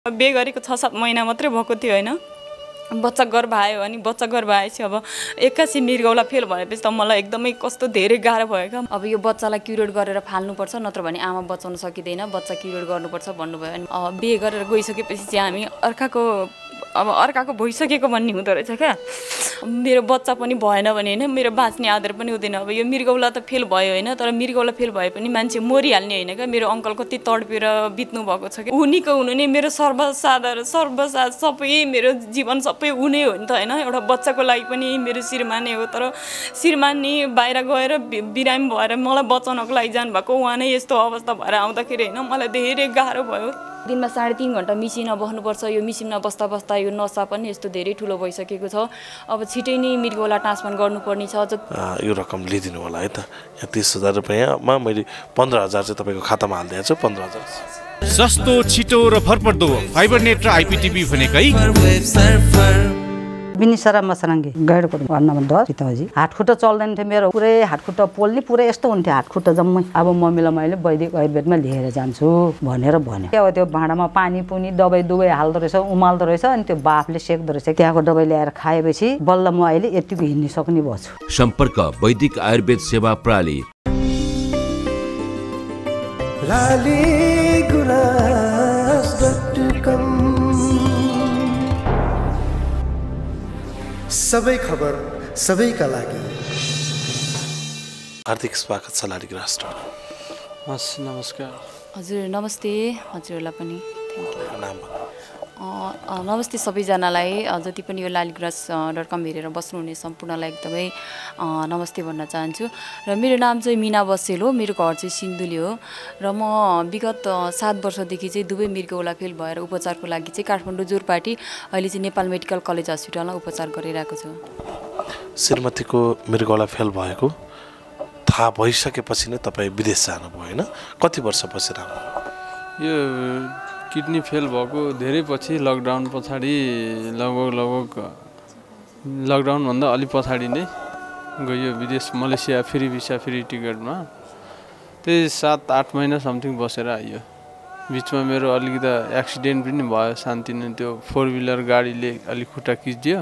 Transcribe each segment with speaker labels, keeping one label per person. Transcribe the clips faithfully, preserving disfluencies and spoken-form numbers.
Speaker 1: बिहे गरेको छ सात महिना मात्रै भएको थियो हैन बच्चा गर्भ आयो अनि बच्चा गर्भ आएपछि अब एक्कासी मृगौला फेल भएपछि त मलाई एकदमै कस्तो धेरै गाह्रो भयो क्या।
Speaker 2: अब यो बच्चालाई क्युरेट गरेर फाल्नुपर्छ नत्र भने आमा बचाउन सकिँदैन बच्चा क्युरेट गर्नुपर्छ भन्नुभयो अनि बिहे गरेर गइसकेपछि चाहिँ हामी अर्काको अब अर्काको भइसकेको भन्ने हुँदो रहेछ क्या। मेरो बच्चा पनि भएन भने हैन मेरो बाँच्ने आधार पनि हुँदैन। अब यो मृगौला त फेल भयो हैन तर मृगौला फेल भए पनि मान्छे मरिहाल्ने हैन क्या। मेरो अङ्कल कति तडपेर बित्नु भएको छ क्या। उनीको हुनु नै मेरो सर्वसाधारण सर्वसाध सबै मेरो जीवन सबै उनी हो नि त हैन। एउटा बच्चाको लागि पनि मेरो श्रीमानै हो तर श्रीमान नि बाहिर गएर बिरामी भएर मलाई बचाउनको लागि जानु भएको उहाँ नै यस्तो अवस्था भएर आउँदाखेरि हैन मलाई धेरै गाह्रो भयो। दिनमा साढे तीन घण्टा मिसिनमा बस्नुपर्छ। यो मिसिनमा बस्दा बस्दा यो नसा पनि यस्तो धेरै ठुलो भइसकेको छ। अब छिटै नै मृगौला ट्रान्सप्लान्ट गर्नुपर्ने छ।
Speaker 3: यो रकम लिइदिनु होला है त। यहाँ तीस हजार रुपियाँमा मैले पन्ध्र हजार चाहिँ तपाईँको खातामा हालिदिएको छु। पन्ध्र हजार
Speaker 4: सस्तो छिटो र भरपर्दो फाइबर नेट र आइपिटिभी भनेकै
Speaker 5: बिनिसरा मसरङ्गी गैडको वार्ड नम्बर दस पिताजी हातखुट्टा चल्दैन थियो मेरो पुरै हातखुट्टा पोल्ने पुरै यस्तो हुन्थ्यो हातखुट्टा जम्मै। अब मम्मीलाई मैले वैदिक आयुर्वेदमा लिएर जान्छु भनेर भन्यो। अब त्यो भाँडामा पानी पुनी दबाई दुबाई हाल्दो रहेछ उमाल्दो रहेछ अनि त्यो बाफले सेक्दो रहेछ। त्यहाँको दबाई ल्याएर खाएपछि बल्ल म अहिले यतिको हिँड्न सक्ने भएको छु।
Speaker 6: सम्पर्क वैदिक आयुर्वेद सेवा प्रणाली
Speaker 7: सबै खबर सबैका लागि।
Speaker 3: हार्दिक स्वागत छ लाली ग्रास।
Speaker 8: हस् नमस्कार
Speaker 2: हजुर नमस्ते हजुरलाई पनि
Speaker 3: नाम
Speaker 2: नमस्ते सबैजनालाई जति पनि यो लालीग्रास डट कम हेरेर बस्नुहुने सम्पूर्णलाई एकदमै नमस्ते भन्न चाहन्छु। र मेरो नाम चाहिँ मिना बसेल हो। मेरो घर चाहिँ सिन्धुली हो र म विगत सात वर्षदेखि चाहिँ दुवै मृगौला फेल भएर उपचारको लागि चाहिँ काठमाडौँ जोरपाटी अहिले चाहिँ नेपाल मेडिकल कलेज हस्पिटलमा उपचार गरिरहेको छु।
Speaker 3: श्रीमतीको मृगौला फेल भएको थाहा भइसकेपछि नै तपाईँ विदेश जानुभयो होइन? कति वर्ष पछि राम्रो?
Speaker 8: यो किडनी फेल भएको धेरै पछि लकडाउन पछाडि लगभग लगभग लकडाउनभन्दा अलि पछाडि नै गयो विदेश मलेसिया फ्री भिसा फ्री टिकटमा। त्यही सात आठ महिना समथिङ बसेर आइयो। बिचमा मेरो अलिकति एक्सिडेन्ट पनि भयो सानोतिनो। त्यो फोर व्हिलर गाडीले अलिक खुट्टा खिचिदियो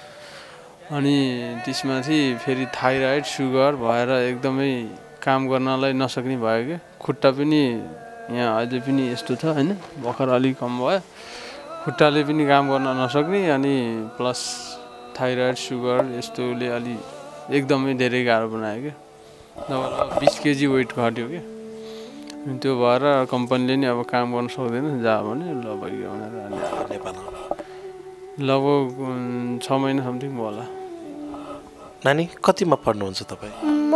Speaker 8: अनि त्यसमाथि फेरि थाइरोइड सुगर भएर एकदमै काम गर्नलाई नसक्ने भयो क्या। खुट्टा पनि यहाँ अहिले पनि यस्तो छ हैन भर्खर अलिक कम भयो। खुट्टाले पनि काम गर्न नसक्ने अनि प्लस थाइरोइड सुगर यस्तोले अलि एकदमै धेरै गाह्रो बनायो क्या। लगभग बिस केजी वेट घट्यो क्या। अनि त्यो भएर कम्पनीले नि अब काम गर्न सक्दैन जा भने ल भइगयो भनेर नेपालमा लगभग छ महिना समथिङ भयो होला।
Speaker 3: नानी कतिमा पढ्नुहुन्छ तपाईँ?
Speaker 9: म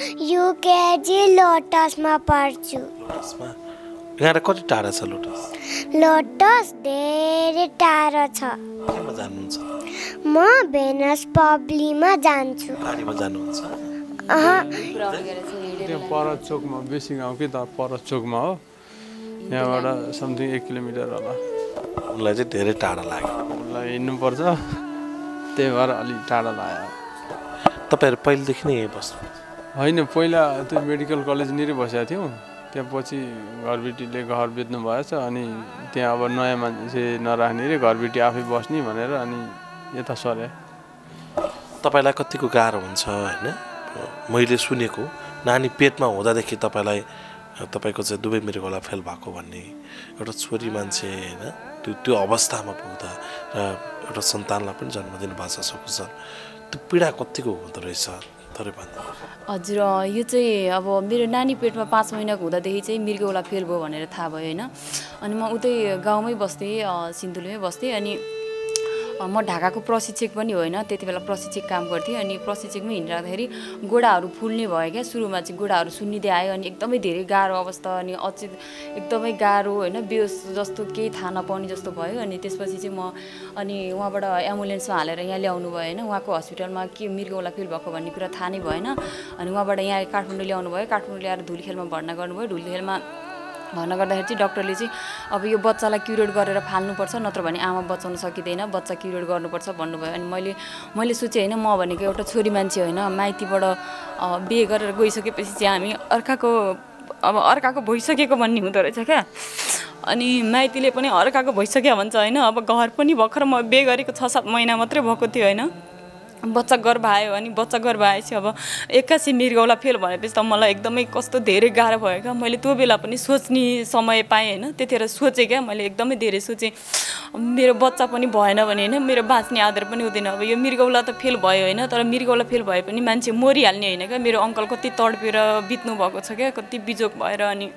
Speaker 9: युकेजी लोटसमा पढ्छु।
Speaker 3: लोटसमा यहाँ कति टाढा छ लोटस?
Speaker 9: लोटस धेरै टाढा छ।
Speaker 3: केमा जानुहुन्छ?
Speaker 9: म भेनस पब्लीमा जान्छु।
Speaker 3: गाडीमा जानुहुन्छ?
Speaker 9: अह
Speaker 8: त्यहाँ परत चोकमा बेसी गाउँ कि त परत चोकमा हो। यहाँबाट समथिङ एक किलोमिटर होला।
Speaker 3: उनलाई चाहिँ धेरै टाढा लाग्यो।
Speaker 8: उनलाई हिँड्नुपर्छ त्यही भएर अलिक टाढा लाग्यो।
Speaker 3: तपाईँहरू पहिलेदेखि नै यहीँ बस्नु?
Speaker 8: होइन पहिला त्यो मेडिकल कलेजनिरै बसेका थियौँ। त्यहाँ पछि घरबेटीले घर बेच्नु भएछ अनि त्यहाँ अब नयाँ मान्छे नराख्ने रे घरबेटी आफै बस्ने भनेर अनि यता सरे।
Speaker 3: तपाईँलाई कतिको गाह्रो हुन्छ होइन? मैले सुनेको नानी पेटमा हुँदादेखि तपाईँलाई तपाईँको चाहिँ दुवै मृगौला फेल भएको भन्ने एउटा छोरी मान्छे होइन त्यो त्यो अवस्थामा पुग्दा र एउटा सन्तानलाई पनि जन्म दिनु भएको छ सकुशल त्यो पीडा कतिको हुँदो रहेछ थोरै भन्दा?
Speaker 2: हजुर यो चाहिँ अब मेरो नानी पेटमा पाँच महिनाको हुँदादेखि चाहिँ मृगौला फेल भयो भनेर थाहा भयो होइन। अनि म उतै गाउँमै बस्थेँ सिन्धुलीमै बस्थेँ अनि म ढाकाको प्रशिक्षक पनि होइन त्यति बेला प्रशिक्षक काम गर्थेँ। अनि प्रशिक्षकमै हिँडिराख्दाखेरि गोडाहरू फुल्ने भयो क्या। सुरुमा चाहिँ गोडाहरू सुन्निँदै आयो अनि एकदमै धेरै गाह्रो अवस्था अनि अचेत एकदमै गाह्रो होइन बेहोस जस्तो केही थाहा नपाउने जस्तो भयो। अनि त्यसपछि चाहिँ म अनि उहाँबाट एम्बुलेन्समा हालेर यहाँ ल्याउनु भयो होइन। उहाँको हस्पिटलमा के मृगौला फेल भएको भन्ने कुरा थाहा नै भएन। अनि उहाँबाट यहाँ काठमाडौँ ल्याउनु भयो। काठमाडौँ ल्याएर धुलीखेलमा भर्ना गर्नुभयो। धुलीखेलमा भर्ना गर्दाखेरि चाहिँ डाक्टरले चाहिँ अब यो बच्चालाई क्युरेट गरेर फाल्नुपर्छ नत्र भने आमा बचाउन सकिँदैन बच्चा क्युरेट गर्नुपर्छ भन्नुभयो। अनि मैले मैले सोचेँ होइन म भनेको एउटा छोरी मान्छे होइन माइतीबाट बिहे गरेर गइसकेपछि चाहिँ हामी अर्काको अब अर्काको भइसकेको भन्ने हुँदो रहेछ क्या।
Speaker 1: अनि माइतीले पनि अर्काको भइसक्यो भन्छ होइन। अब घर पनि भर्खर म बे गरेको छ सात महिना मात्रै भएको थियो होइन। बच्चा गर्भ आयो अनि बच्चा गर्भ आएपछि अब एक्कासी मृगौला फेल भएपछि त मलाई एकदमै कस्तो धेरै गाह्रो भयो क्या। मैले त्यो बेला पनि सोच्ने समय पाएँ होइन। त्यतिखेर सोचेँ क्या, मैले एकदमै धेरै सोचेँ मेरो बच्चा पनि भएन भने होइन मेरो बाँच्ने आधार पनि हुँदैन। अब यो मृगौला त फेल भयो होइन, तर मृगौला फेल भए पनि मान्छे मरिहाल्ने होइन क्या। मेरो अङ्कल कति तडपेर बित्नु भएको छ क्या, कति बिजोग भएर। अनि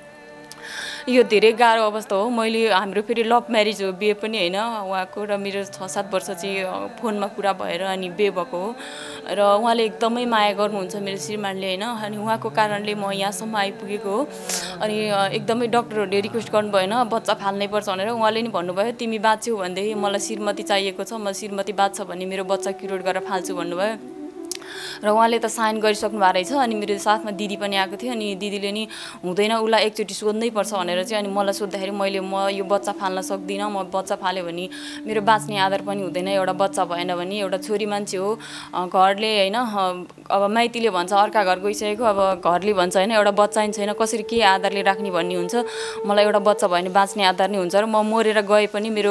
Speaker 1: यो धेरै गाह्रो अवस्था हो। मैले हाम्रो फेरि लभ म्यारिज हो, बिहे पनि होइन उहाँको र मेरो छ सात वर्ष चाहिँ फोनमा कुरा भएर अनि बिहे भएको हो। र उहाँले एकदमै माया गर्नुहुन्छ मेरो श्रीमानले होइन। अनि उहाँको कारणले म यहाँसम्म आइपुगेको हो। अनि एकदमै डक्टरहरूले रिक्वेस्ट गर्नुभयो होइन बच्चा फाल्नै पर्छ भनेर। उहाँले नि भन्नुभयो तिमी बाँच्यौ भनेदेखि मलाई श्रीमती चाहिएको छ, म श्रीमती बाँच्छ भने मेरो बच्चा क्युरेट गरेर फाल्छु भन्नुभयो। र उहाँले त साइन गरिसक्नु भएको रहेछ। अनि मेरो साथमा दिदी पनि आएको थियो। अनि दिदीले नि हुँदैन उसलाई एकचोटि सोध्नै पर्छ भनेर चाहिँ अनि मलाई सोद्धाखेरि मैले म यो बच्चा फाल्न सक्दिनँ, म बच्चा फाल्यो भने मेरो बाँच्ने आधार पनि हुँदैन, एउटा बच्चा भएन भने। एउटा छोरी मान्छे हो, घरले होइन अब माइतीले भन्छ अर्का घर गइसकेको, अब घरले भन्छ होइन एउटा बच्चा नि छैन कसरी के आधारले राख्ने भन्ने हुन्छ। मलाई एउटा बच्चा भयो भने बाँच्ने आधार नै हुन्छ। र म मरेर गए पनि मेरो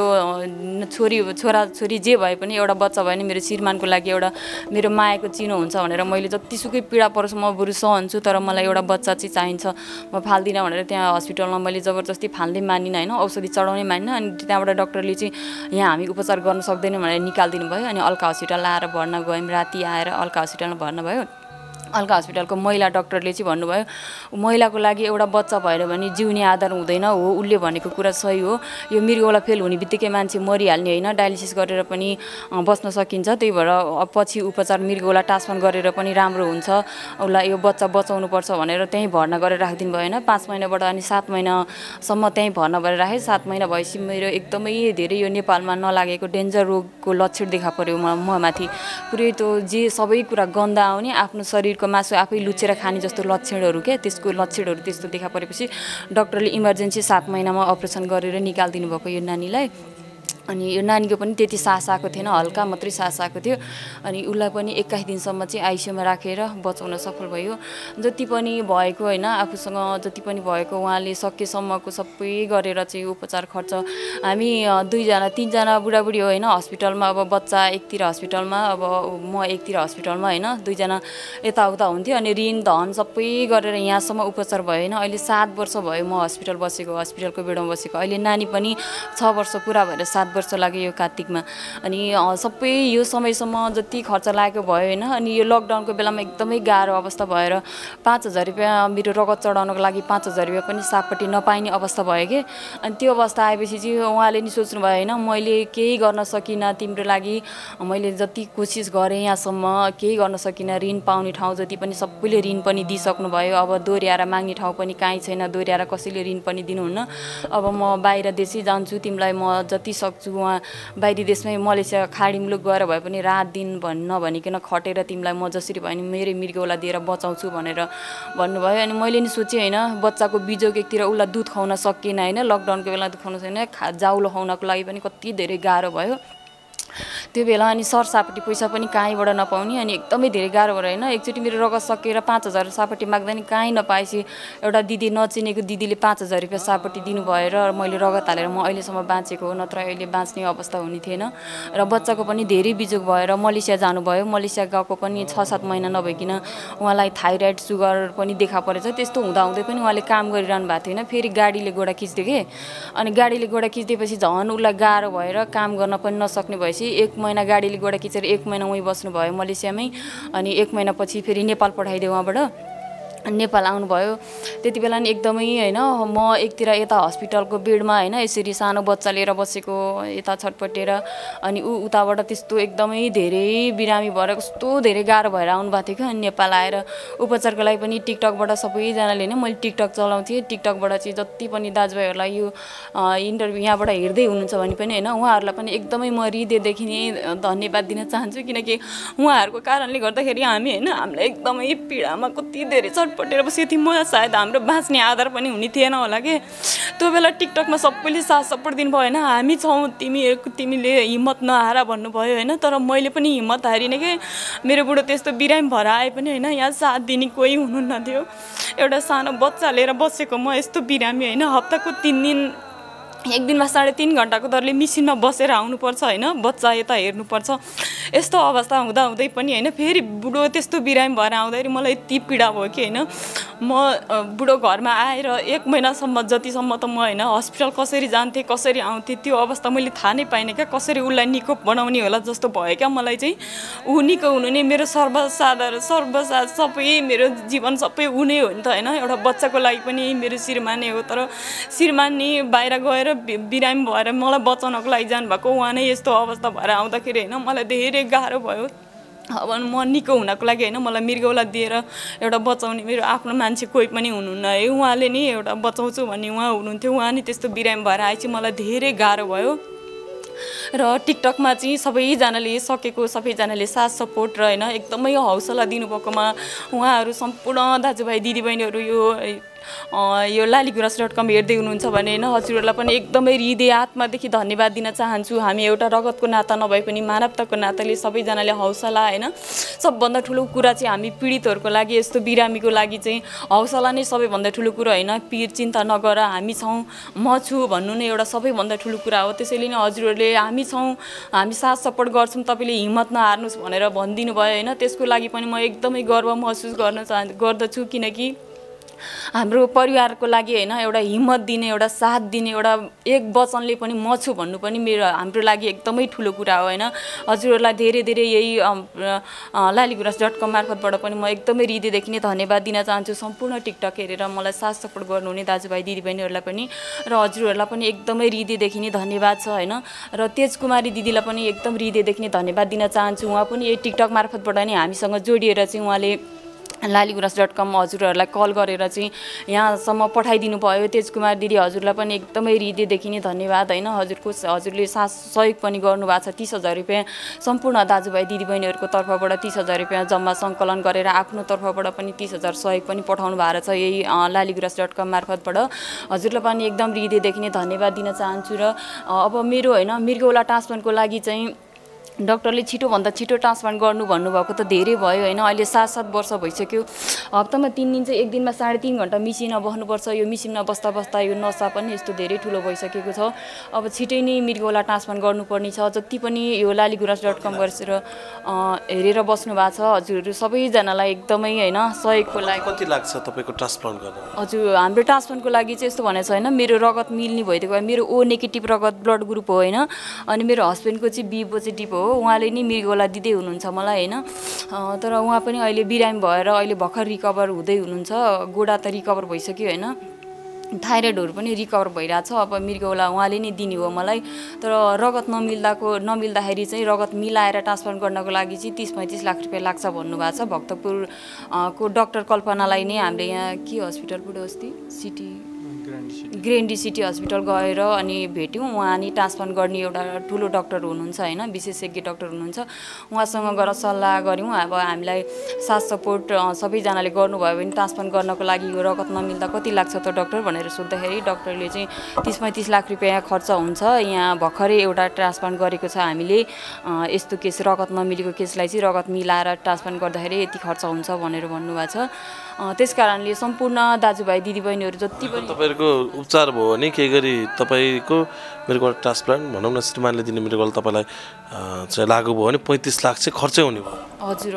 Speaker 1: छोरी छोरा छोरी जे भए पनि एउटा बच्चा भयो भने मेरो श्रीमानको लागि एउटा मेरो मायाको चिनो हुन्छ भनेर मैले जतिसुकै पीडा परोस् म बरु सहन्छु, तर मलाई एउटा बच्चा चाहिँ चाहिन्छ, म फाल्दिनँ भनेर त्यहाँ हस्पिटलमा मैले जबरजस्ती फाल्दै मानिनँ होइन, औषधि चढाउनै मानिनँ। अनि त्यहाँबाट डक्टरले चाहिँ यहाँ हामी उपचार गर्न सक्दैनौँ भनेर निकालिदिनु भयो। अनि अल्का हस्पिटल आएर भर्ना गयौँ, राति आएर अल्का हस्पिटलमा भर्ना भयो। अल्का हस्पिटलको महिला डक्टरले चाहिँ भन्नुभयो महिलाको लागि एउटा बच्चा भएर भने जिउने आधार हुँदैन हो, उसले भनेको कुरा सही हो। यो मृगौला फेल हुने बित्तिकै मान्छे मरिहाल्ने होइन, डायलिसिस गरेर पनि बस्न सकिन्छ। त्यही भएर पछि उपचार मृगौला ट्रान्सप्लान्ट गरेर पनि राम्रो हुन्छ, उसलाई यो बच्चा बचाउनुपर्छ भनेर त्यहीँ भर्ना गरेर राखिदिनु भयो होइन। पाँच महिनाबाट अनि सात महिनासम्म त्यहीँ भर्ना गरेर राखेँ। सात महिना भएपछि मेरो एकदमै धेरै यो नेपालमा नलागेको डेन्जर रोगको लक्षण देखा पर्यो म माथि। पुरै त्यो जे सबै कुरा गन्दा आउने, आफ्नो शरीरको मासु आफै लुचेर खाने जस्तो लक्षणहरू क्या, त्यसको लक्षणहरू त्यस्तो देखा परेपछि डक्टरले इमर्जेन्सी सात महिनामा अपरेसन गरेर निकालिदिनु भएको यो नानीलाई। अनि यो नानीको पनि त्यति सास आएको थिएन, हल्का मात्रै सास आएको थियो। अनि उसलाई पनि एक्काइस दिनसम्म चाहिँ आइसियुमा राखेर बचाउन सफल भयो। जति पनि भएको होइन आफूसँग जति पनि भएको उहाँले सकेसम्मको सबै गरेर चाहिँ उपचार खर्च हामी दुईजना तिनजना बुढाबुढी हो होइन हस्पिटलमा। अब बच्चा एकतिर हस्पिटलमा, अब म एकतिर हस्पिटलमा होइन, दुईजना यताउता हुन्थ्यो। अनि ऋण धन सबै गरेर यहाँसम्म उपचार भयो होइन। अहिले सात वर्ष भयो म हस्पिटल बसेको, हस्पिटलको बेडमा बसेको। अहिले नानी पनि छ वर्ष पुरा भएर सात वर्ष लाग्यो यो कार्तिकमा। अनि सबै यो समयसम्म जति खर्च लागेको भयो होइन। अनि यो लकडाउनको बेलामा एकदमै गाह्रो अवस्था भएर पाँच हजार रुपियाँ मेरो रगत चढाउनको लागि पाँच हजार रुपियाँ पनि सापट्टि नपाइने अवस्था भयो कि। अनि त्यो अवस्था आएपछि चाहिँ उहाँले नि सोच्नुभयो होइन मैले केही गर्न सकिनँ तिम्रो लागि, मैले जति कोसिस गरेँ यहाँसम्म केही गर्न सकिनँ। ऋण पाउने ठाउँ जति पनि सबैले ऋण पनि दिइसक्नु भयो, अब दोहोऱ्याएर माग्ने ठाउँ पनि कहीँ छैन, दोहोऱ्याएर कसैले ऋण पनि दिनुहुन्न। अब म बाहिर देशै जान्छु, तिमीलाई म जति सक्छु उहाँ बाहिरी देशमै मलेसिया खाडी मुलुक गएर भए पनि रात दिन भन् नभनिकन खटेर तिमीलाई म जसरी भयो भने मेरै मृगौला दिएर बचाउँछु भनेर भन्नुभयो। अनि मैले नि सोचेँ होइन बच्चाको बिजोग एकतिर उसलाई दुध खुवाउन सकिएन होइन, लकडाउनको बेला दुध खुवाउन सकिएन, खा जाउलो खुवाउनको लागि पनि कति धेरै गाह्रो भयो त्यो बेला। अनि सरसापट्टि पैसा पनि कहीँबाट नपाउने, अनि एकदमै धेरै गाह्रो भएर होइन। एकचोटि मेरो रगत सकेर पाँच हजार सापट्टि माग्दा नि कहीँ नपाएपछि एउटा दिदी नचिनेको दिदीले पाँच हजार रुपियाँ सापट्टि दिनुभयो र मैले रगत हालेर म अहिलेसम्म बाँचेको हो, नत्र अहिले बाँच्ने अवस्था हुने थिएन। र बच्चाको पनि धेरै बिजोग भएर मलेसिया जानुभयो। मलेसिया गएको पनि छ सात महिना नभइकन उहाँलाई थाइरोइड सुगर पनि देखा परेछ। त्यस्तो हुँदाहुँदै पनि उहाँले काम गरिरहनु भएको थिएन। फेरि गाडीले गोडा खिच्दियो कि, अनि गाडीले गोडा खिचिदिएपछि झन् उसलाई गाह्रो भएर काम गर्न पनि नसक्ने भएपछि एक महिना गाडीले गोडा खिचेर एक महिना उहीँ बस्नुभयो मलेसियामै। अनि एक महिनापछि फेरि नेपाल पठाइदियो उहाँबाट, नेपाल आउनुभयो। त्यति बेला नि एकदमै होइन म एकतिर यता हस्पिटलको बेडमा होइन यसरी सानो बच्चा लिएर बसेको यता छटपटेर, अनि ऊ उताबाट त्यस्तो एकदमै धेरै बिरामी भएर कस्तो धेरै गाह्रो भएर आउनुभएको थियो क्या। अनि नेपाल आएर उपचारको लागि पनि टिकटकबाट सबैजनाले नै मैले टिकटक चलाउँथेँ, टिकटकबाट चाहिँ जति पनि दाजुभाइहरूलाई यो इन्टरभ्यू यहाँबाट हेर्दै हुनुहुन्छ भने पनि होइन उहाँहरूलाई पनि एकदमै म हृदयदेखि नै धन्यवाद दिन चाहन्छु, किनकि उहाँहरूको कारणले गर्दाखेरि हामी होइन हामीलाई एकदमै पीडामा कति धेरै पटेर बसेको थिएँ। म सायद हाम्रो बाँच्ने आधार पनि हुने थिएन होला कि। त्यो बेला टिकटकमा सबैले साथ सपोर्ट दिनुभयो होइन, हामी छौँ तिमीहरूको तिमीले हिम्मत नहार भन्नुभयो होइन। तर मैले पनि हिम्मत हारिनँ कि मेरो बुढो त्यस्तो बिरामी भएर आए पनि होइन यहाँ साथ दिने कोही हुनुहुन्न थियो। एउटा सानो बच्चा लिएर बसेको म यस्तो बिरामी होइन, हप्ताको तिन दिन एक दिनमा साढे तिन घन्टाको दरले मिसिनमा बसेर आउनुपर्छ होइन बच्चा यता हेर्नुपर्छ यस्तो अवस्था हुँदा हुँदै पनि होइन फेरि बुढो त्यस्तो बिरामी भएर आउँदाखेरि मलाई यति पीडा भयो कि होइन म बुढो घरमा आएर एक महिनासम्म जतिसम्म त म होइन हस्पिटल कसरी जान्थेँ कसरी आउँथेँ त्यो अवस्था मैले थाहा नै पाइनँ क्या कसरी उसलाई निको बनाउने होला जस्तो भयो क्या मलाई चाहिँ ऊ निको हुनु नै मेरो सर्वसाधारण सर्वसा सबै मेरो जीवन सबै ऊ नै हो नि त होइन एउटा बच्चाको लागि पनि मेरो श्रीमान नै हो तर श्रीमान नि बाहिर गएर बिरामी भएर मलाई बचाउनको लागि जानुभएको उहाँ नै यस्तो अवस्था भएर आउँदाखेरि होइन मलाई धेरै गाह्रो भयो अब म निको हुनको लागि होइन मलाई मृगौला दिएर एउटा बचाउने मेरो आफ्नो मान्छे कोही पनि हुनुहुन्न है उहाँले नि एउटा बचाउँछु भन्ने उहाँ हुनुहुन्थ्यो उहाँ नि त्यस्तो बिरामी भएर आएपछि मलाई धेरै गाह्रो भयो र टिकटकमा चाहिँ सबैजनाले सकेको सबैजनाले साथ सपोर्ट र होइन एकदमै हौसला दिनुभएकोमा उहाँहरू सम्पूर्ण दाजुभाइ दिदीबहिनीहरू यो यो लालीगुराँस डट कम हेर्दै हुनुहुन्छ भने होइन हजुरहरूलाई पनि एकदमै हृदय आत्मादेखि धन्यवाद दिन चाहन्छु हामी एउटा रगतको नाता नभए पनि मानवताको नाताले सबैजनाले हौसला होइन सबभन्दा ठुलो कुरा चाहिँ हामी पीडितहरूको लागि यस्तो बिरामीको लागि चाहिँ हौसला नै सबैभन्दा ठुलो कुरा होइन पीर चिन्ता नगर हामी छौँ म छु भन्नु नै एउटा सबैभन्दा ठुलो कुरा हो त्यसैले नै हजुरहरूले हामी छौँ हामी साथ सपोर्ट गर्छौँ तपाईँले हिम्मत नहार्नुहोस् भनेर भनिदिनु भयो होइन त्यसको लागि पनि म एकदमै गर्व महसुस गर्न चाहन्छु गर्दछु किनकि हाम्रो परिवारको लागि होइन एउटा हिम्मत दिने एउटा साथ दिने एउटा एक वचनले पनि म छु भन्नु पनि मेरो हाम्रो लागि एकदमै ठुलो कुरा हो होइन हजुरहरूलाई धेरै धेरै यही लालीगुराँस डट कम मार्फतबाट पनि म एकदमै हृदयदेखि नै धन्यवाद दिन चाहन्छु सम्पूर्ण टिकटक हेरेर मलाई साथ सपोर्ट गर्नुहुने दाजुभाइ दिदीबहिनीहरूलाई पनि र हजुरहरूलाई पनि एकदमै हृदयदेखि नै धन्यवाद छ होइन र तेजकुमारी दिदीलाई पनि एकदम हृदयदेखि नै धन्यवाद दिन चाहन्छु उहाँ पनि यही टिकटक मार्फतबाट नै हामीसँग जोडिएर चाहिँ उहाँले लालीगुराँस डट कम हजुरहरूलाई कल गरेर चाहिँ यहाँसम्म पठाइदिनु भयो तेजकुमार दिदी हजुरलाई पनि एकदमै हृदयदेखि नै धन्यवाद होइन हजुरको हजुरले साथ सहयोग पनि गर्नुभएको छ तीस हजार रुपियाँ सम्पूर्ण दाजुभाइ दिदीबहिनीहरूको तर्फबाट तीस हजार रुपियाँ जम्मा सङ्कलन गरेर आफ्नो तर्फबाट पनि तीस हजार सहयोग पनि पठाउनु भएको छ यही लालीगुराँस डट कम मार्फतबाट हजुरलाई पनि एकदम हृदयदेखि नै धन्यवाद दिन चाहन्छु र अब मेरो होइन मृगौला ट्रान्सप्लान्टको लागि चाहिँ डाक्टरले छिटोभन्दा छिटो ट्रान्सप्लान्ट गर्नु भन्नुभएको त धेरै भयो होइन अहिले सात सात वर्ष भइसक्यो हप्तामा तिन दिन चाहिँ एक दिनमा साढे तिन घन्टा मिसिनमा बस्नुपर्छ यो मिसिनमा बस्दा बस्दा यो नसा पनि यस्तो धेरै ठुलो भइसकेको छ अब छिटै नै मृगौला ट्रान्सप्लान्ट गर्नुपर्ने छ जति पनि यो लालीगुराँस डट कम गरेर हेरेर बस्नु भएको छ हजुरहरू सबैजनालाई एकदमै होइन सहयोगको लागि
Speaker 3: कति लाग्छ तपाईँको ट्रान्सप्लान्ट गर्न
Speaker 1: हजुर हाम्रो ट्रान्सप्लान्टको लागि चाहिँ यस्तो भनेको छ होइन मेरो रगत मिल्ने भइदिएको मेरो ओ नेगेटिभ रगत ब्लड ग्रुप हो होइन अनि मेरो हस्बेन्डको चाहिँ बी पोजिटिभ हो उहाँले नि मृगौला दिँदै हुनुहुन्छ मलाई होइन तर उहाँ पनि अहिले बिरामी भएर अहिले भर्खर रिकभर हुँदै हुनुहुन्छ गोडा त रिकभर भइसक्यो होइन थाइरोइडहरू पनि रिकभर भइरहेछ अब मृगौला उहाँले नै दिने हो मलाई तर रगत नमिल्दाको नमिल्दाखेरि चाहिँ रगत मिलाएर ट्रान्सप्लान्ट गर्नको लागि चाहिँ तिस पैँतिस लाख रुपियाँ लाग्छ भन्नुभएको छ भक्तपुर को डाक्टर कल्पनालाई नै हामीले यहाँ के हस्पिटल पुऱ्यो अस्ति सिटी ग्रेन्डी सिटी हस्पिटल गएर अनि भेट्यौँ उहाँ नि ट्रान्सप्लान्ट गर्ने एउटा ठुलो डाक्टर हुनुहुन्छ होइन विशेषज्ञ डाक्टर हुनुहुन्छ उहाँसँग गएर सल्लाह गऱ्यौँ अब हामीलाई साथ सपोर्ट सबैजनाले गर्नुभयो भने ट्रान्सप्लान्ट गर्नको लागि यो रगत नमिल्दा कति लाग्छ त डाक्टर भनेर सोद्धाखेरि डाक्टरले चाहिँ तिस पैँतिस लाख रुपियाँ खर्च हुन्छ यहाँ भर्खरै एउटा ट्रान्सप्लान्ट गरेको छ हामीले यस्तो केस रगत नमिलेको केसलाई चाहिँ रगत मिलाएर ट्रान्सप्लान्ट गर्दाखेरि यति खर्च हुन्छ भनेर भन्नुभएको छ त्यस कारणले सम्पूर्ण दाजुभाइ दिदीबहिनीहरू जति पनि
Speaker 3: तपाईँहरूको उपचार भयो भने केही गरी तपाईँको मृगौला ट्रान्सप्लान्ट भनौँ न श्रीमानले दिने मृगौला तपाईँलाई चाहिँ लागु भयो भने पैँतिस लाख चाहिँ खर्चै हुने भयो
Speaker 1: हजुर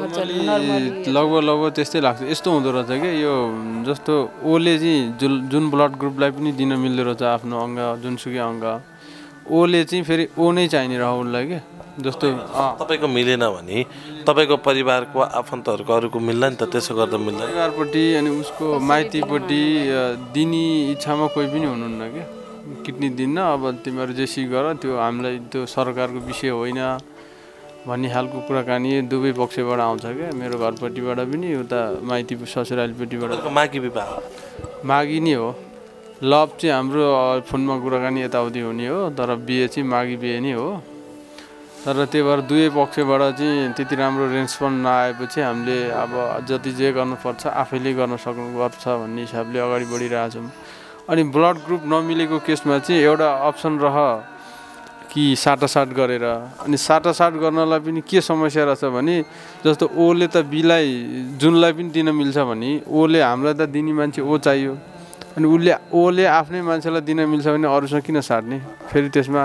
Speaker 8: लगभग लगभग त्यस्तै लाग्छ यस्तो हुँदो रहेछ क्या यो जस्तो ओले चाहिँ जुन जुन ब्लड ग्रुपलाई पनि दिन मिल्दो रहेछ आफ्नो अङ्ग जुनसुकै अङ्ग ओले चाहिँ फेरि ओ नै चाहिने रह उसलाई क्या जस्तो
Speaker 3: तपाईँको मिलेन भने तपाईँको परिवारको आफन्तहरूको अरूको मिल्ला नि त त्यसो गर्दा मिल्दैन
Speaker 8: परिवारपट्टि अनि उसको माइतीपट्टि दिने इच्छामा कोही पनि हुनुहुन्न क्या किडनी दिन्न अब तिमीहरू जेसी गर त्यो हामीलाई त्यो सरकारको विषय होइन भन्ने खालको कुराकानी दुवै पक्षबाट आउँछ क्या मेरो घरपट्टिबाट पनि उता माइती ससुरालीपट्टिबाट
Speaker 3: मागी विवाह
Speaker 8: मागी नै हो लभ चाहिँ हाम्रो फोनमा कुराकानी यताउति हुने हो तर बिहे चाहिँ मागी बिहे नै हो तर त्यही भएर दुवै पक्षबाट चाहिँ त्यति राम्रो रेस्पोन्स नआएपछि हामीले अब जति जे गर्नुपर्छ आफैले गर्न सक्नुपर्छ भन्ने हिसाबले अगाडि बढिरहेछौँ अनि ब्लड ग्रुप नमिलेको केसमा चाहिँ एउटा अप्सन रह कि साटासाट गरेर अनि साटासाट गर्नलाई पनि के समस्या रहेछ भने जस्तो ओले त बीलाई जुनलाई पनि दिन मिल्छ भने ओले हामीलाई त दिने मान्छे ओ चाहियो अनि उसले ओले आफ्नै मान्छेलाई दिन मिल्छ भने अरूसँग किन साट्ने फेरि त्यसमा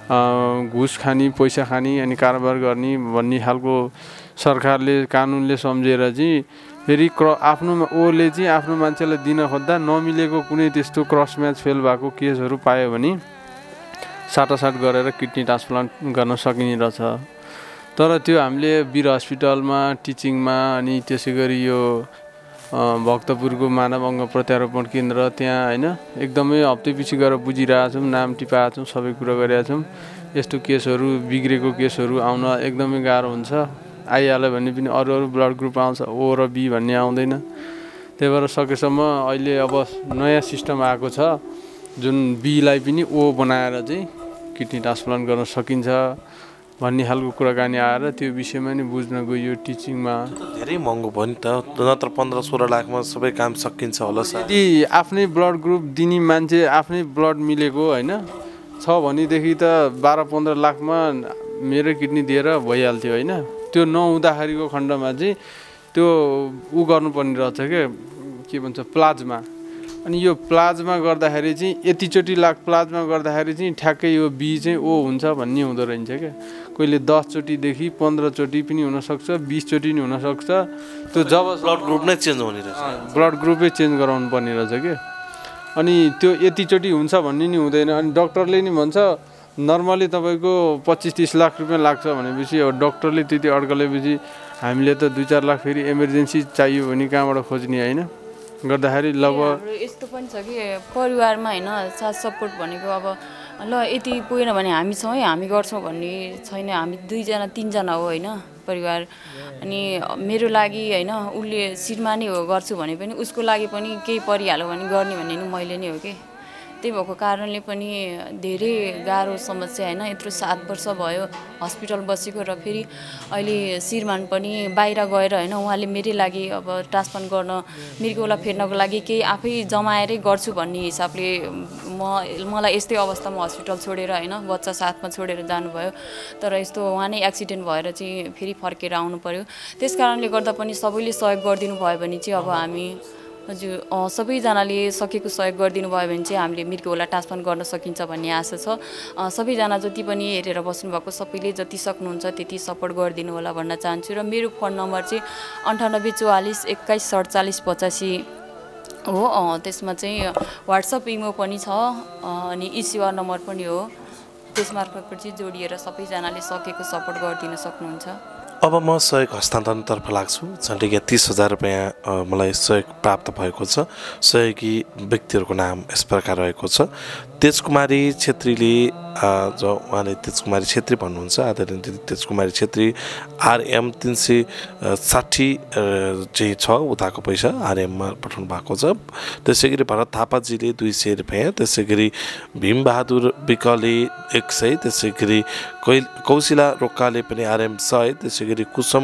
Speaker 8: घुस खाने पैसा खाने अनि कारोबार गर्ने भन्ने खालको सरकारले कानुनले सम्झेर चाहिँ फेरि क्र आफ्नो ओले चाहिँ आफ्नो मान्छेलाई दिन खोज्दा नमिलेको कुनै त्यस्तो क्रस म्याच फेल भएको केसहरू पायो भने साटासाट गरेर किडनी ट्रान्सप्लान्ट गर्न सकिने रहेछ तर त्यो हामीले वीर हस्पिटलमा टिचिङमा अनि त्यसै गरी यो भक्तपुरको मानव अङ्ग प्रत्यारोपण केन्द्र त्यहाँ होइन एकदमै हप्तैपछि गएर बुझिरहेको छौँ नाम टिपाएको छौँ सबै कुरा गरेका छौँ यस्तो केसहरू बिग्रेको केसहरू आउन एकदमै गाह्रो हुन्छ आइहाल्यो भने पनि अरू अरू ब्लड ग्रुप आउँछ ओ र बी भन्ने आउँदैन त्यही भएर सकेसम्म अहिले अब नयाँ सिस्टम आएको छ जुन बीलाई पनि ओ बनाएर चाहिँ किडनी ट्रान्सप्लान्ट गर्न सकिन्छ भन्ने खालको कुराकानी आएर त्यो विषयमा नि बुझ्न गयो टिचिङमा
Speaker 3: धेरै महँगो भयो नि त नत्र पन्ध्र सोह्र लाखमा सबै काम सकिन्छ होला
Speaker 8: यदि आफ्नै ब्लड ग्रुप दिने मान्छे आफ्नै ब्लड मिलेको होइन छ भनेदेखि त बाह्र पन्ध्र लाखमा मेरो किडनी दिएर भइहाल्थ्यो होइन त्यो नहुँदाखेरिको खण्डमा चाहिँ त्यो उ गर्नुपर्ने रहेछ क्या के भन्छ प्लाज्मा अनि यो प्लाज्मा गर्दाखेरि चाहिँ यतिचोटि लाख प्लाज्मा गर्दाखेरि चाहिँ ठ्याक्कै यो बी चाहिँ ओ हुन्छ भन्ने हुँदो रहेछ क्या कहिले दसचोटिदेखि पन्ध्रचोटि पनि हुनसक्छ बिसचोटि पनि हुनसक्छ त्यो जब
Speaker 3: ब्लड ग्रुप नै चेन्ज हुने रहेछ
Speaker 8: ब्लड ग्रुपै चेन्ज गराउनु पर्ने रहेछ क्या अनि त्यो यतिचोटि हुन्छ भन्ने नि हुँदैन अनि डक्टरले नि भन्छ नर्मली तपाईँको पच्चिस तिस लाख रुपियाँ लाग्छ भनेपछि अब डक्टरले त्यति अड्कलेपछि हामीले त दुई चार लाख फेरि इमर्जेन्सी चाहियो भने कहाँबाट खोज्ने होइन गर्दाखेरि लगभग
Speaker 2: यस्तो पनि छ कि परिवारमा होइन साथ सपोर्ट भनेको अब ल यति पुगेन भने हामी छौँ है हामी गर्छौँ भन्ने छैन हामी दुईजना तिनजना हो होइन परिवार अनि मेरो लागि होइन उसले शिरमा नै हो गर्छु भने पनि उसको लागि पनि केही परिहाल्यो भने गर्ने भन्ने नि मैले नै हो कि त्यही भएको कारणले पनि धेरै गाह्रो समस्या होइन यत्रो सात वर्ष भयो हस्पिटल बसेको र फेरि अहिले श्रीमान पनि बाहिर गएर होइन उहाँले मेरै लागि अब ट्रान्सप्लान्ट गर्न मृगौला फेर्नको लागि केही आफै जमाएरै गर्छु भन्ने हिसाबले म मलाई यस्तै अवस्थामा हस्पिटल छोडेर होइन बच्चा साथमा छोडेर जानुभयो तर यस्तो उहाँ नै एक्सिडेन्ट भएर चाहिँ फेरि फर्केर आउनु पर्यो त्यस कारणले गर्दा पनि सबैले सहयोग गरिदिनु भयो भने चाहिँ अब हामी हजुर सबैजनाले सकेको सहयोग गरिदिनु भयो भने चाहिँ हामीले मृगौला ट्रान्सप्लान्ट गर्न सकिन्छ भन्ने आशा छ सबैजना जति पनि हेरेर बस्नुभएको सबैले जति सक्नुहुन्छ त्यति सपोर्ट गरिदिनु होला भन्न चाहन्छु र मेरो फोन नम्बर चाहिँ अन्ठानब्बे चौवालिस एक्काइस सडचालिस पचासी हो त्यसमा चाहिँ वाट्सएप इमो पनि छ अनि इसेवा नम्बर पनि हो त्यसमार्फत चाहिँ जोडिएर सबैजनाले सकेको सपोर्ट गरिदिन सक्नुहुन्छ
Speaker 3: अब म सहयोग हस्तान्तरणतर्फ लाग्छु झन्डै तीस हजार रुपियाँ मलाई सहयोग प्राप्त भएको छ सहयोगी व्यक्तिहरूको नाम यस प्रकार रहेको छ तेजकुमारी छेत्रीले जो उहाँले तेजकुमारी छेत्री भन्नुहुन्छ आदरणीय दिदी तेजकुमारी छेत्री आरएम तिन सय साठी चाहिँ छ उताको पैसा आरएममा पठाउनु भएको छ त्यसै गरी भरत थापाजीले दुई सय रुपियाँ त्यसै गरी भीमबहादुर विकले एक सय त्यसै गरी कै कौशिला रोक्काले पनि आरएम सय त्यसै गरी कुसुम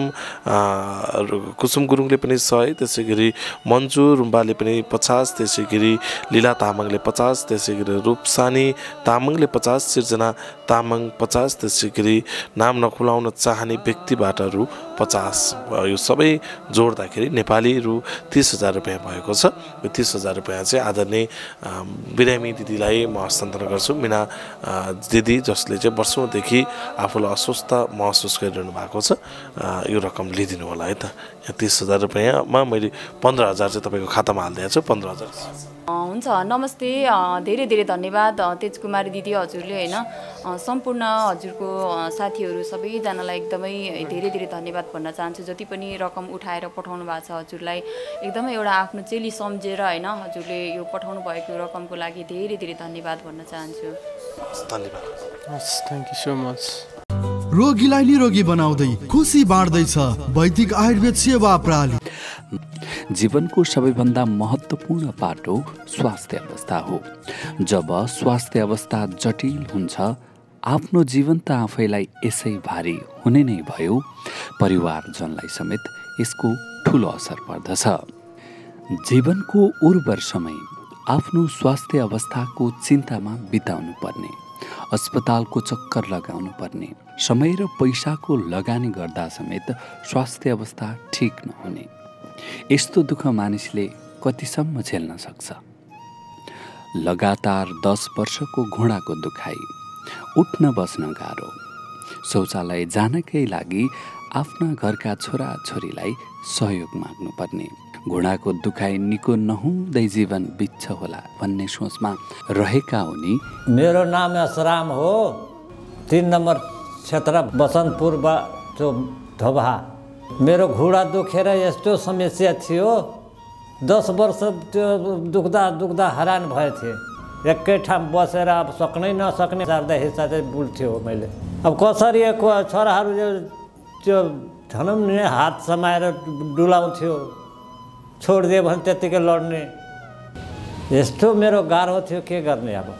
Speaker 3: कुसुम गुरुङले पनि सय त्यसै गरी मन्जु रुम्बाले पनि पचास त्यसै गरी लीला तामाङले पचास त्यसै गरी रूपसानी तामाङले पचास सिर्जना तामाङ पचास त्यसै गरी नाम नखुलाउन चाहने व्यक्तिबाट रु पचास यो सबै जोड्दाखेरि नेपाली रु तीस हजार रुपियाँ भएको छ यो तीस हजार रुपियाँ चाहिँ आदरणीय बिरामी दिदीलाई म हस्तान्तरण गर्छु मिना दिदी जसले चाहिँ वर्षौँदेखि आफूलाई अस्वस्थ महसुस गरिरहनु भएको छ यो रकम लिइदिनु होला है त यहाँ तीस हजार रुपियाँमा मैले पन्ध्र हजार चाहिँ तपाईँको खातामा हालिदिएको छु पन्ध्र हजार
Speaker 2: हुन्छ नमस्ते धेरै धेरै धन्यवाद तेजकुमारी दिदी हजुरले होइन सम्पूर्ण हजुरको साथीहरू सबैजनालाई एकदमै धेरै धेरै धन्यवाद भन्न चाहन्छु जति पनि रकम उठाएर पठाउनु भएको छ हजुरलाई एकदमै एउटा आफ्नो चेली सम्झेर होइन हजुरले यो पठाउनु भएको रकमको लागि धेरै धेरै धन्यवाद भन्न चाहन्छु
Speaker 3: धन्यवाद
Speaker 8: थ्याङ्क यू सो मच
Speaker 7: रोगीलाई निरोगी बनाउँदै खुसी बाँड्दैछ वैदिक आयुर्वेद सेवा प्रणाली
Speaker 10: जीवनको सबैभन्दा महत्त्वपूर्ण पाटो स्वास्थ्य अवस्था हो जब स्वास्थ्य अवस्था जटिल हुन्छ आफ्नो जीवन त आफैलाई यसै भारी हुने नै भयो परिवारजनलाई समेत यसको ठुलो असर पर्दछ जीवनको उर्वर समय आफ्नो स्वास्थ्य अवस्थाको चिन्तामा बिताउनु पर्ने अस्पतालको चक्कर लगाउनु पर्ने समय र पैसाको लगानी गर्दा समेत स्वास्थ्य अवस्था ठिक नहुने यस्तो दुःख मानिसले कतिसम्म झेल्न सक्छ लगातार दस वर्षको घुँडाको दुखाइ, उठ्न बस्न गाह्रो, शौचालय जानकै लागि आफ्ना घरका छोराछोरीलाई सहयोग माग्नुपर्ने, घुँडाको दुखाइ निको नहुँदै जीवन बित्छ होला भन्ने सोचमा रहेका उनी
Speaker 11: मेरो नाम असराम हो, तीन नम्बर क्षेत्र बसन्तपुर धोबा। मेरो घुँडा दुखेर यस्तो समस्या थियो, दस वर्ष त्यो दुख्दा दुख्दा हैरान भए थिएँ। एकै ठाउँ बसेर अब सक्नै नसक्ने जाँदा हिस्सा चाहिँ बुल्थ्यो मैले। अब कसरी छोराहरू त्यो भनौँ नि हात समाएर डुलाउँथ्यो, छोडिदियो भने त्यत्तिकै लड्ने, यस्तो मेरो गाह्रो थियो। के गर्ने अब,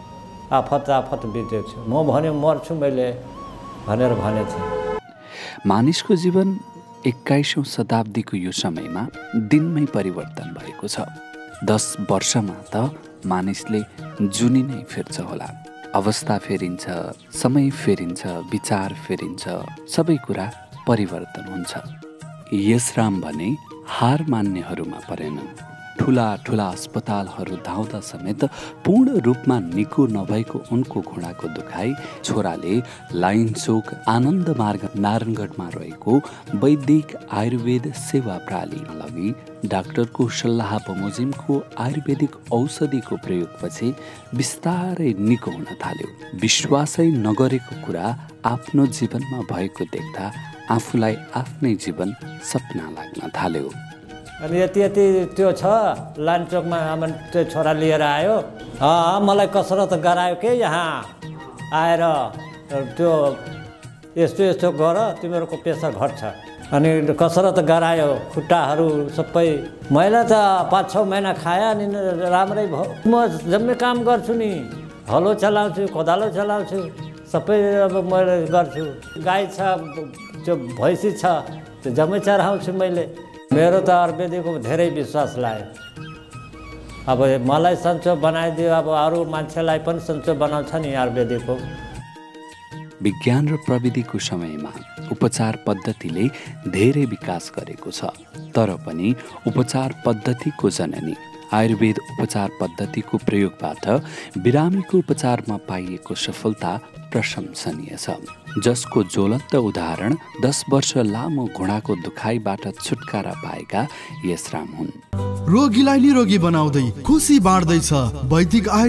Speaker 11: आफत आफत बित्यो थियो। म भन्यो मर्छु मैले भनेर भनेथे।
Speaker 10: मानिसको जीवन एक्काइसौँ शताब्दीको यो समयमा दिनमै परिवर्तन भएको छ। दस वर्षमा त मानिसले जुनी नै फिर्छ होला। अवस्था फेरिन्छ, समय फेरिन्छ, विचार फेरिन्छ, सबै कुरा परिवर्तन हुन्छ। यसराम भने हार मान्नेहरूमा परेनन्। ठुला ठुला अस्पतालहरू धाउँदा समेत पूर्ण रूपमा निको नभएको उनको घुँडाको दुखाइ छोराले लाइन चोक आनन्द मार्ग नारायणगढमा रहेको वैदिक आयुर्वेद सेवा प्रणालीमा लगी डाक्टरको सल्लाह बमोजिमको आयुर्वेदिक औषधिको प्रयोगपछि बिस्तारै निको हुन थाल्यो। विश्वासै नगरेको कुरा आफ्नो जीवनमा भएको देख्दा आफूलाई आफ्नै जीवन सपना लाग्न थाल्यो।
Speaker 11: अनि यति यति त्यो छ लाइन चोकमा त्यो छोरा लिएर आयो। अँ मलाई कसरत गरायो के यहाँ आएर, त्यो यस्तो यस्तो गर तिमीहरूको प्रेसर घट्छ। अनि कसरत गरायो, खुट्टाहरू सबै। मैले त पाँच छ महिना खाएँ अनि राम्रै भयो। म जम्मै काम गर्छु नि, हलो चलाउँछु, कोदालो चलाउँछु, सबै अब मैले गर्छु। गाई छ, त्यो भैँसी छ, त्यो जम्मै चराउँछु मैले। मेरो त आयुर्वेदिकको धेरै विश्वास लाग्यो। अब मलाई सन्चो बनाइदियो, अब अरू मान्छेलाई पनि सन्चो बनाउँछ नि आयुर्वेदिकको।
Speaker 10: विज्ञान र प्रविधिको समयमा उपचार पद्धतिले धेरै विकास गरेको छ, तर पनि उपचार पद्धतिको जननी आयुर्वेद उपचार पद्धतिको प्रयोगबाट बिरामीको उपचारमा पाइएको सफलता प्रशंसनीय छ, जसको ज्वलन्त उदाहरण दस वर्ष लामो घुँडाको दुखाइबाट छुटकारा पाएका यसराम हुन्।
Speaker 7: रोगीलाई निरोगी बनाउँदै खुसी बाँड्दैछ वैदिक